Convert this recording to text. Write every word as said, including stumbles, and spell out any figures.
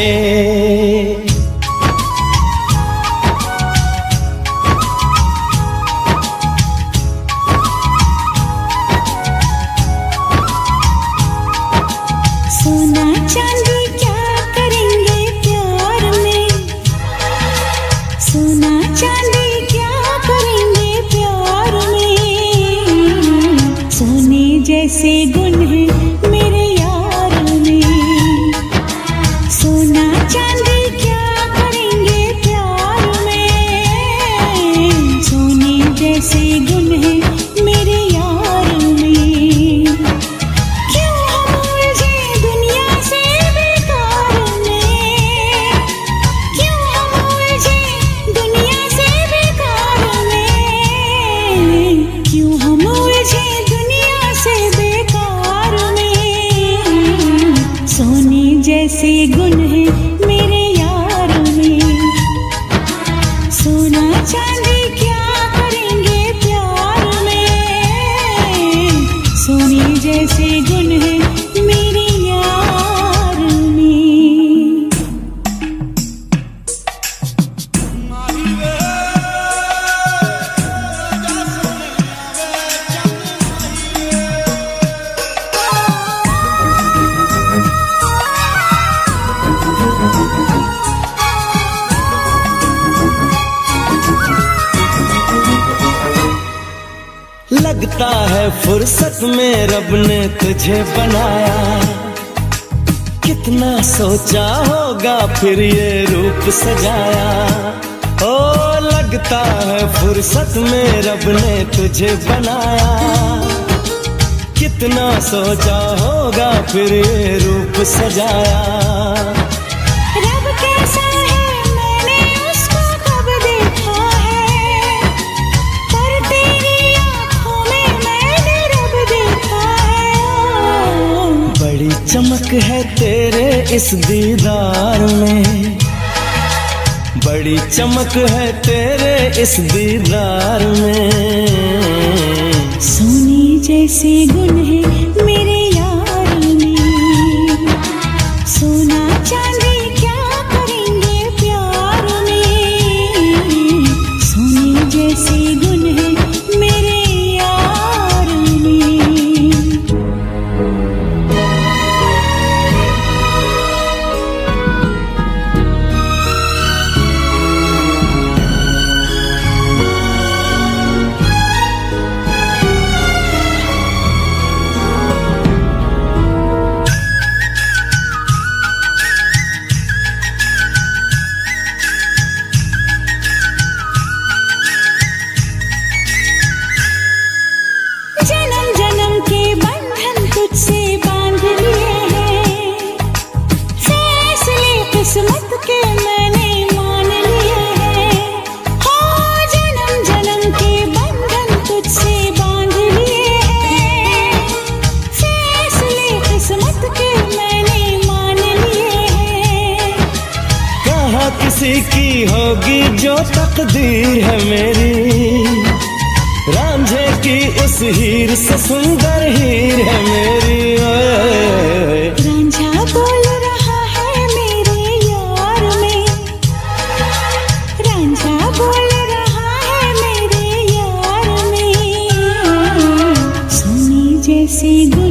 सोना चांदी क्या करेंगे प्यार में, सोना चांदी क्या करेंगे प्यार में। सोने जैसे गुण हैं मेरे यार में, सोना चांदी क्या करेंगे प्यार में। सोने जैसे गुण हैं मेरे यार में। क्यों हम उलझे दुनिया से बेकार में, क्यों हम उलझे दुनिया से बेकार में। क्यों हम उलझे दुनिया से बेकार में। सोने जैसे गुण हैं मेरे यार में। सोना चांदी क्या करेंगे प्यार में। सोने जैसे गुण हैं मेरे यार में। लगता है फुर्सत में रब ने तुझे बनाया, कितना सोचा होगा फिर ये रूप सजाया। ओ लगता है फुर्सत में रब ने तुझे बनाया, कितना सोचा होगा फिर ये रूप सजाया। रब कैसा है मैंने उसको कब देखा है, पर तेरी आँखों में मैंने रब देखा है। बड़ी चमक है तेरे इस दीदार में, बड़ी चमक है तेरे इस दीदार में। सोने जैसे गुण हैं मेरे यार में। सोना चांदी क्या करेंगे प्यार में। सोने जैसे गुण हैं मेरे यार में। जन्म जन्म के बंधन तुझसे बांध लिए हैं, फैसले किस्मत के मैंने मान लिए हैं। हो जन्म जन्म के बंधन तुझसे बांध लिए हैं, फैसले किस्मत के मैंने मान लिए हैं। कहाँ किसी की होगी जो तकदीर है मेरी, रांझे की उस हीर से सुंदर हीर है मेरी। ओए रांझा बोल रहा है मेरे यार में, रांझा बोल रहा है मेरे यार में। सोने जैसे